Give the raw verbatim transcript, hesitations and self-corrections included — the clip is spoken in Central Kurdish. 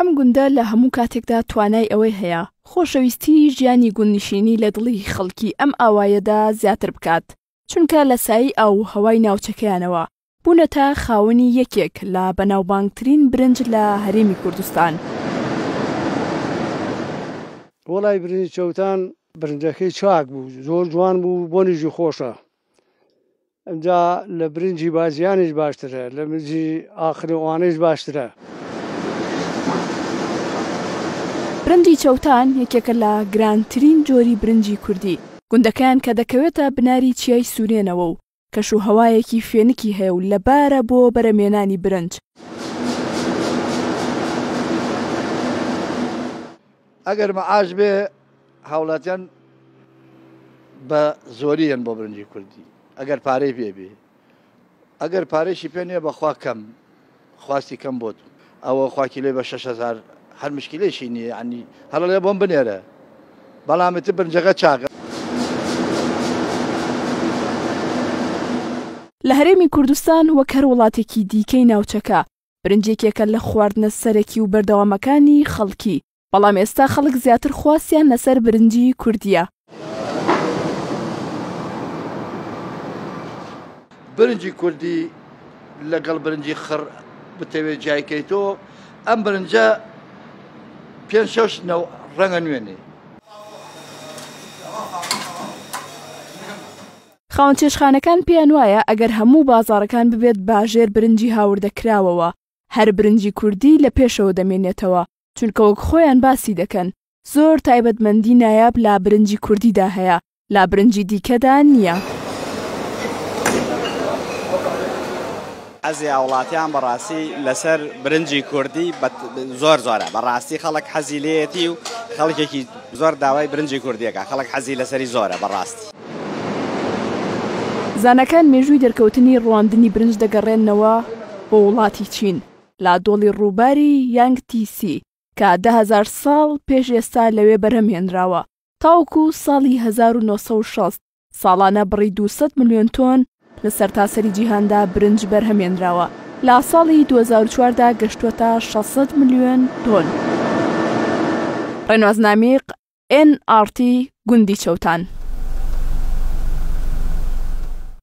ئەم گوندە لە هەموو کاتێکدا توانای ئەوەی هەیە خۆشەویستی ژیانی گوندنشینی لە دڵی خەڵکی ئەم ئاوایەدا زیاتر بکات، چونکە لە سایی ئاو و هەوای ناوچەکەیانەوە بوونەتە خاوەنی یەکێک لە بەناوبانگترین برنج لە هەرێمی کوردستان. وەڵای برنجی چەوتان برنجەکەی چاک بوو، زۆر جوان بوو، بۆنیژی خۆشە. ئەمجا لە برنجی بازیانیش باشترە، لە برنجی ئاخرەوانەیش باشترە. برنجی چەوتان یەکێکە لە گرانترین جۆری برنجی کوردی. گوندەکان کە دەکەوێتە بناری چیای سوورێنەوە و کەش و هەوایەکی فێنکی هەیە و لەبارە بۆ بەرەمێنانی برنج. ئەگەر مەعاش بێ هاوڵاتیان بە زۆریان بۆ برنجی کوردی، ئەگەر پارەی پێ بێ، ئەگەر پارێکی پێ نییە بەخوا کەم خواستی کەم بۆت ئەوە خواکیلێ بە شەش هەزار هەر مشکلێکی نییە، عنی هەڵە لێ بۆم بنێرە، بەڵامەتی برنجەکە چاکە. لە هەرێمی کوردستان وەک هەر وڵاتێکی دیکەی ناوچەکە برنجێکێکە لە خواردنە سەرەکی و بەردەوامەکانی خەڵکی، بەڵام ئێستا خەڵک زیاتر خواستیان لەسەر برنجی کوردیە. برنجی کوردی لەگەڵ برنجی خڕ بتەوێت جایکەیتەوە، ئەم برنجە پێنج شەش نەو ڕەنگە نوێنێ. خاوەن چێشخانەکان پێیان وایە ئەگەر هەموو بازاڕەکان ببێت باژێر برنجی هاوردەکراوەوە، هەر برنجی کوردی لە پێشەوە دەمێنێتەوە، چونکە وەک خۆیان باسی دەکەن زۆر تایبەتمەندی نایاب لا برنجی کوردیدا هەیە، لا برنجی دیکەدا نییە. حەزی هاوڵاتیان بەڕاستی لەسەر برنجی کوردی زۆر زۆرە، بەڕاستی خەڵک حەزی لێتی و خەڵکێکی زۆر داوای برنجی کوردیەکە، خەڵک حەزی لەسەری زۆرە بەڕاستی. زانەکان مێژووی دەرکەوتنی ڕواندنی برنج دەگەڕێنەوە بۆ وڵاتی چین لا دۆڵی ڕووباری یانگ تی سی کە دە هەزار ساڵ پێش ئێستا لەوێ بەرهەمهێنراوە، تاوەکو ساڵی هەزار و نۆ سەد و شەست ساڵانە بڕی دووسەد ملیۆن تۆن لە سەرتاسەری جیهاندا برنج بەرهەمهێنراوە، لا ساڵی دوو هەزار و چواردا گەشتووەتە شەشسەد ملیۆن تۆن. ڕێنوازنامەی ئێن ئاڕ تی گوندی چەوتان.